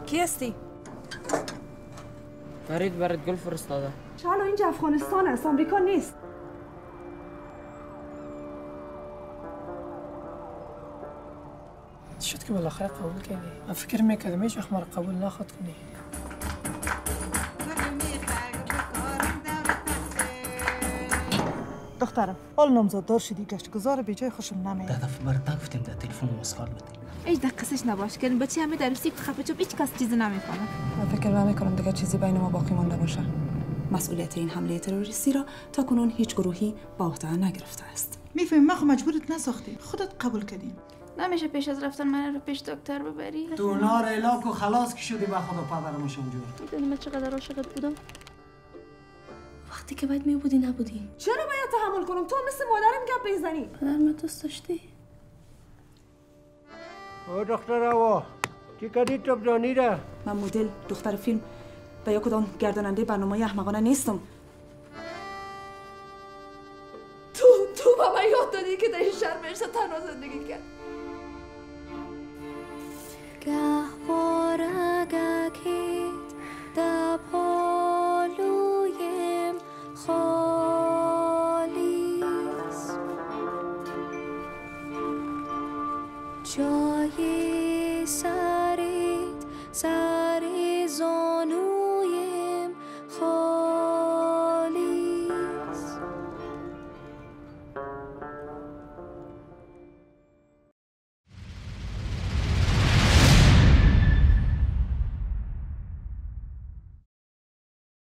کی هستی؟ فرید برات گل فرستاده. چالو اینجا افغانستان است، آمریکا نیست. شد که بالاخره قبول کردی. من فکر میکردم هیچ وقت مرا قبول نخواد کنی. دخترم حال نامزاددار شدی، گشتگزار به جای خوشم نمیاد. ده دفعه برات نگفتیم در تلفن مسخال بدی. هیچ دقیقش نباش که بچه همه در روسی خفه چوب هیچ کس چیزی نمیفهمه. من فکر نمیکنم دیگه چیزی بین ما باقی مانده باشه. مسئولیت این حمله تروریستی را تا کنون هیچ گروهی با عهده نگرفته است. میفهمی ما خو مجبورت نساختی، خودت قبول کردیم. نمیشه پیش از رفتن من رو پیش دکتر ببری؟ تو نار علاق و خلاص که شدی با خدا پدرمشون جور. میدونی من چقدر عاشقت بودم؟ وقتی که باید میبودی نبودی. چرا باید تحمل کنم؟ تو مثل مادرم گپ بزنی. پدر من دوست داشتی؟ او دختر آوا چی کردی تبدانی را؟ من مدل دختر فیلم و یا کدام گرداننده برنامه احمقانه نیستم. تو با من یاد دادی که در این شهر بهشت تنها زندگی کرد. گهوارگکیت در پالویم خالیست.